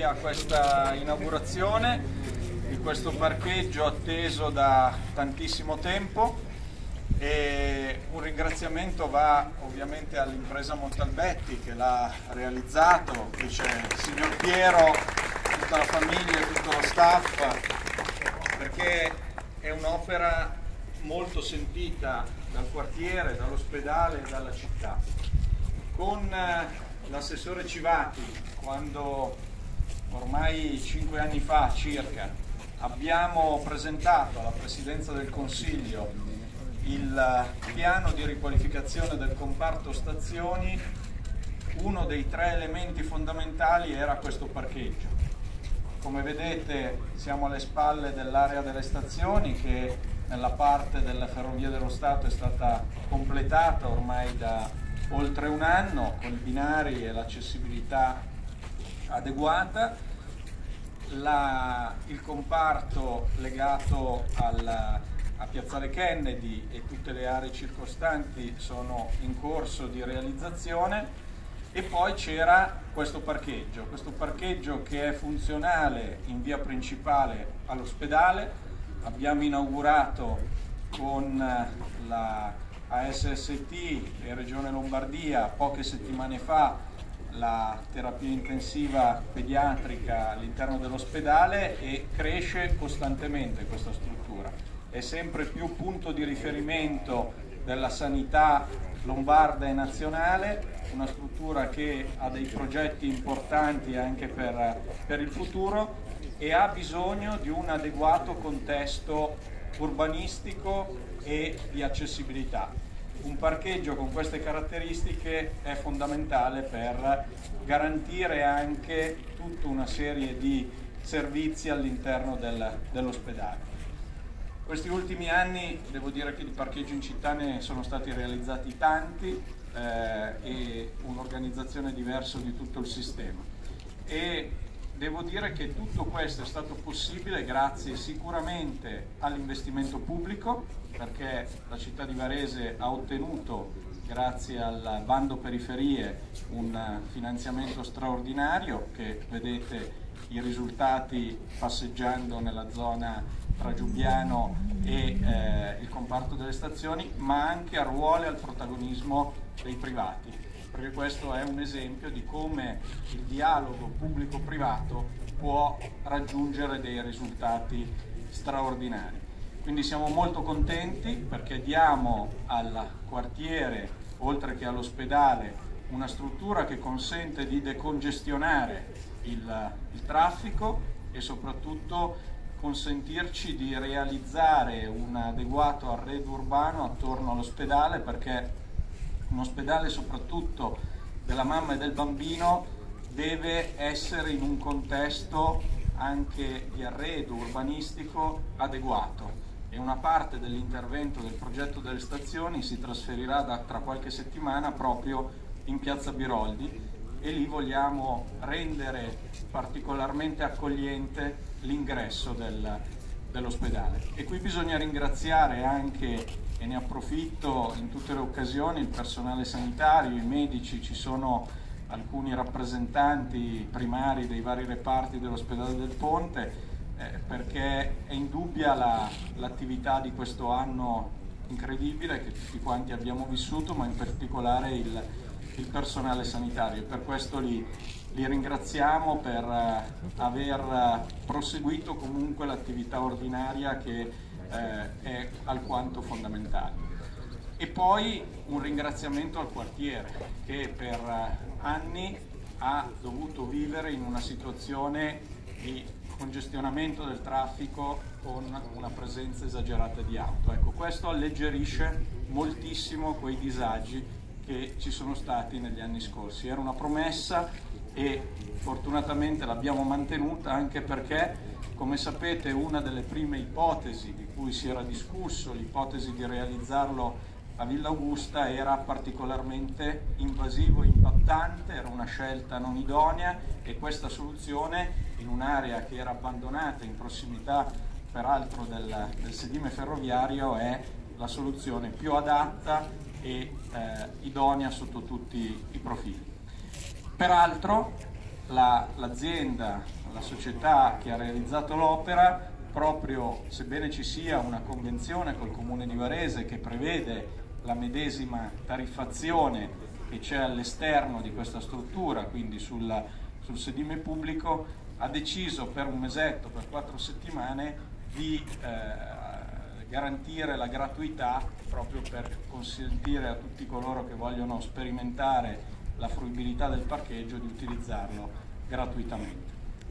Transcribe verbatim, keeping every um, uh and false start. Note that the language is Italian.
a questa inaugurazione di questo parcheggio atteso da tantissimo tempo, e un ringraziamento va ovviamente all'impresa Montalbetti che l'ha realizzato, qui c'è il signor Piero, tutta la famiglia e tutto lo staff, perché è un'opera molto sentita dal quartiere, dall'ospedale e dalla città. Con l'assessore Civati, quando ormai cinque anni fa circa abbiamo presentato alla Presidenza del Consiglio il piano di riqualificazione del comparto stazioni, uno dei tre elementi fondamentali era questo parcheggio. Come vedete siamo alle spalle dell'area delle stazioni che nella parte delle Ferrovie dello Stato è stata completata ormai da oltre un anno con i binari e l'accessibilità adeguata. La, il comparto legato al, a Piazzale Kennedy e tutte le aree circostanti sono in corso di realizzazione, e poi c'era questo parcheggio, questo parcheggio che è funzionale in via principale all'ospedale. Abbiamo inaugurato con la A S S T e Regione Lombardia poche settimane fa la terapia intensiva pediatrica all'interno dell'ospedale, e cresce costantemente questa struttura. È sempre più punto di riferimento della sanità lombarda e nazionale, una struttura che ha dei progetti importanti anche per, per il futuro e ha bisogno di un adeguato contesto urbanistico e di accessibilità. Un parcheggio con queste caratteristiche è fondamentale per garantire anche tutta una serie di servizi all'interno del, dell'ospedale. Questi ultimi anni devo dire che di parcheggio in città ne sono stati realizzati tanti eh, e un'organizzazione diversa di tutto il sistema. E devo dire che tutto questo è stato possibile grazie sicuramente all'investimento pubblico, perché la città di Varese ha ottenuto, grazie al bando periferie, un finanziamento straordinario che vedete i risultati passeggiando nella zona tra Giubiano e eh, il comparto delle stazioni, ma anche a ruolo e al protagonismo dei privati, perché questo è un esempio di come il dialogo pubblico-privato può raggiungere dei risultati straordinari. Quindi siamo molto contenti perché diamo al quartiere, oltre che all'ospedale, una struttura che consente di decongestionare il, il traffico e soprattutto consentirci di realizzare un adeguato arredo urbano attorno all'ospedale, perché un ospedale soprattutto della mamma e del bambino deve essere in un contesto anche di arredo urbanistico adeguato, e una parte dell'intervento del progetto delle stazioni si trasferirà da, tra qualche settimana proprio in Piazza Biroldi, e lì vogliamo rendere particolarmente accogliente l'ingresso del, dell'ospedale. E qui bisogna ringraziare anche, e ne approfitto in tutte le occasioni, il personale sanitario, i medici. Ci sono alcuni rappresentanti primari dei vari reparti dell'ospedale del Ponte, eh, perché è indubbia l'attività la, di questo anno incredibile che tutti quanti abbiamo vissuto, ma in particolare il, il personale sanitario. Per questo li, li ringraziamo per eh, aver proseguito comunque l'attività ordinaria che eh, è alquanto fondamentale. E poi un ringraziamento al quartiere che per anni ha dovuto vivere in una situazione di congestionamento del traffico con una presenza esagerata di auto. Ecco, questo alleggerisce moltissimo quei disagi che ci sono stati negli anni scorsi. Era una promessa e fortunatamente l'abbiamo mantenuta, anche perché, come sapete, una delle prime ipotesi di cui si era discusso, l'ipotesi di realizzarlo a Villa Augusta, era particolarmente invasivo e impattante, era una scelta non idonea, e questa soluzione, in un'area che era abbandonata in prossimità peraltro del, del sedime ferroviario, è la soluzione più adatta e eh, idonea sotto tutti i profili. Peraltro la, l'azienda, la società che ha realizzato l'opera, proprio sebbene ci sia una convenzione col Comune di Varese che prevede la medesima tariffazione che c'è all'esterno di questa struttura, quindi sul, sul sedime pubblico, ha deciso per un mesetto, per quattro settimane, di eh, garantire la gratuità, proprio per consentire a tutti coloro che vogliono sperimentare la fruibilità del parcheggio di utilizzarlo gratuitamente.